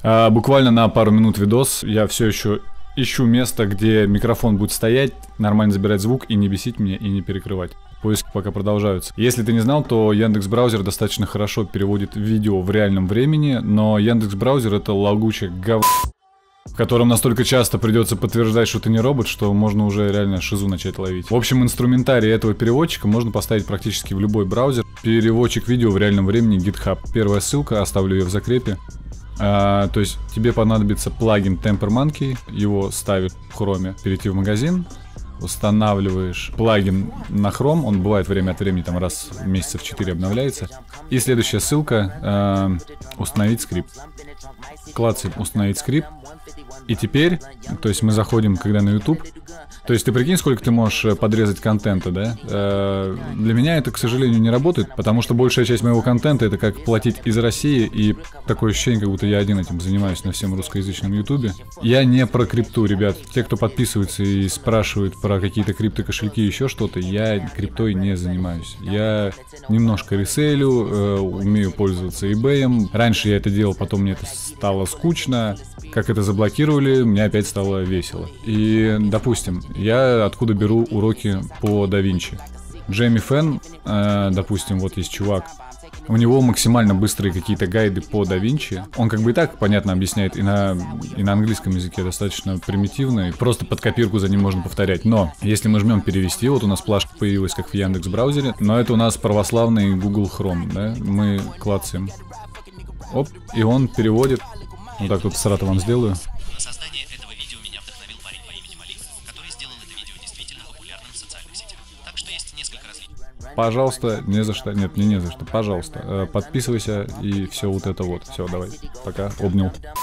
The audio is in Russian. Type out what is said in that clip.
Буквально на пару минут видос. Я все еще ищу место, где микрофон будет стоять, нормально забирать звук и не бесить меня, и не перекрывать. Поиски пока продолжаются. Если ты не знал, то Яндекс.Браузер достаточно хорошо переводит видео в реальном времени, но Яндекс.Браузер — это лагучее говно, в котором настолько часто придется подтверждать, что ты не робот, что можно уже реально шизу начать ловить. В общем, инструментарий этого переводчика можно поставить практически в любой браузер. Переводчик видео в реальном времени GitHub. Первая ссылка, оставлю ее в закрепе. То есть тебе понадобится плагин Tempermonkey, его ставишь в Chrome, перейти в магазин, устанавливаешь плагин на Chrome, он бывает время от времени, там раз в месяца в 4 обновляется. И следующая ссылка, установить скрипт. Клацаем установить скрипт. И теперь, то есть мы заходим, когда на YouTube. То есть ты прикинь, сколько ты можешь подрезать контента, да? Для меня это, к сожалению, не работает, потому что большая часть моего контента — это как платить из России, и такое ощущение, как будто я один этим занимаюсь на всем русскоязычном YouTube. Я не про крипту, ребят. Те, кто подписывается и спрашивают про какие-то криптокошельки и еще что-то, я криптой не занимаюсь. Я немножко реселю, умею пользоваться eBay. Раньше я это делал, потом мне это стало скучно. Как это заблокировали, мне опять стало весело. И, допустим, я откуда беру уроки по DaVinci. Джейми Фэн, допустим, вот есть чувак. У него максимально быстрые какие-то гайды по DaVinci. Он как бы и так понятно объясняет, и на английском языке достаточно примитивно, и просто под копирку за ним можно повторять. Но если мы жмем перевести, вот у нас плашка появилась, как в Яндекс.Браузере, но это у нас православный Google Chrome, да? Мы клацаем. Оп, и он переводит. Вот так тут сразу вам сделаю. На создание этого видео меня вдохновил парень по имени Малик, который сделал это видео действительно популярным в социальных сетях. Так что есть несколько развитий. Пожалуйста, не за что. Нет, не за что. Пожалуйста, подписывайся и все вот это вот. Все, давай. Пока. Обнял.